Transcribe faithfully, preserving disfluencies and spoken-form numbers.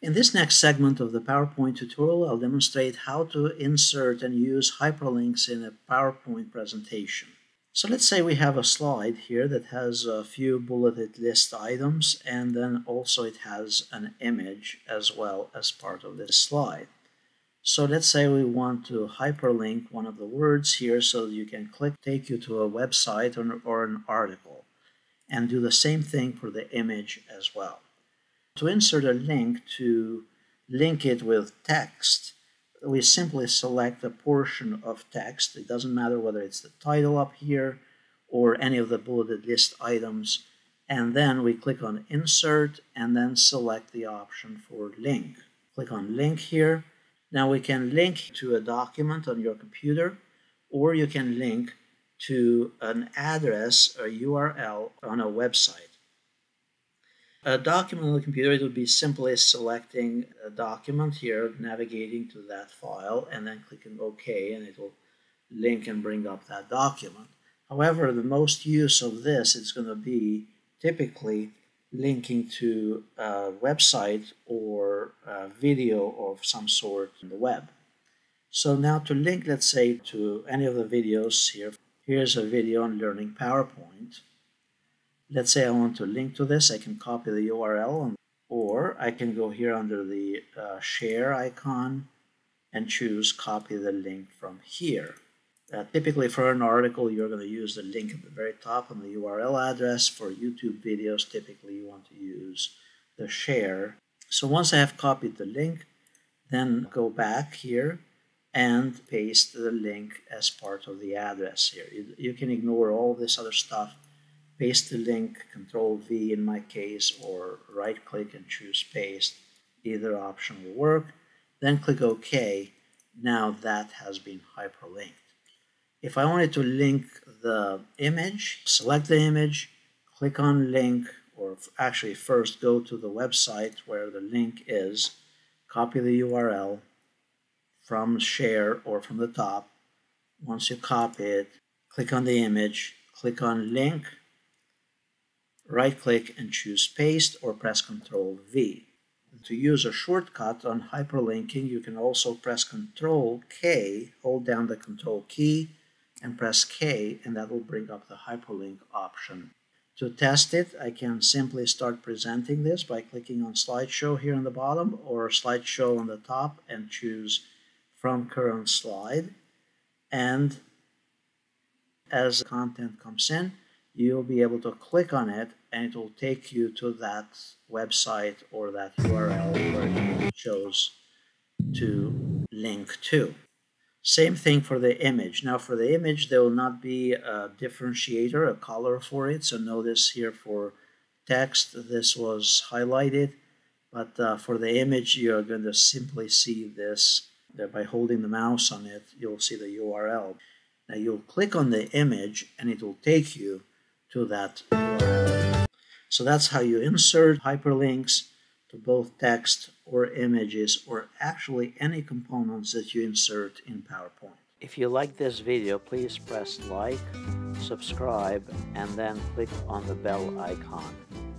In this next segment of the PowerPoint tutorial, I'll demonstrate how to insert and use hyperlinks in a PowerPoint presentation. So let's say we have a slide here that has a few bulleted list items, and then also it has an image as well as part of this slide. So let's say we want to hyperlink one of the words here so that you can click, take you to a website or, or an article, and do the same thing for the image as well. To insert a link, to link it with text, we simply select a portion of text. It doesn't matter whether it's the title up here or any of the bulleted list items, and then we click on Insert and then select the option for Link. Click on Link here. Now we can link to a document on your computer, or you can link to an address, a U R L on a website. A document on the computer, it would be simply selecting a document here, navigating to that file, and then clicking OK, and it will link and bring up that document. However, the most use of this is going to be typically linking to a website or a video of some sort on the web. So now to link, let's say, to any of the videos here, here's a video on learning PowerPoint. Let's say I want to link to this. I can copy the U R L, or I can go here under the uh, share icon and choose copy the link from here. Uh, typically for an article, you're going to use the link at the very top on the U R L address. For YouTube videos, typically you want to use the share. So once I have copied the link, then go back here and paste the link as part of the address here. You, you can ignore all this other stuff. Paste the link, control V in my case, or right click and choose paste. Either option will work. Then click OK. Now that has been hyperlinked. If I wanted to link the image, select the image, click on link, or actually first go to the website where the link is, copy the U R L from share or from the top. Once you copy it, click on the image, click on link, right-click and choose paste, or press control V. To use a shortcut on hyperlinking, you can also press control K, hold down the control key, and press K, and that will bring up the hyperlink option. To test it, I can simply start presenting this by clicking on slideshow here on the bottom, or slideshow on the top, and choose from current slide. And as content comes in, you'll be able to click on it, and it will take you to that website or that U R L where you chose to link to. Same thing for the image. Now for the image, there will not be a differentiator, a color for it. So notice here for text, this was highlighted. But uh, for the image, you're going to simply see this. That by holding the mouse on it, you'll see the U R L. Now you'll click on the image, and it will take you to that U R L. So that's how you insert hyperlinks to both text or images, or actually any components that you insert in PowerPoint. If you like this video, please press like, subscribe, and then click on the bell icon.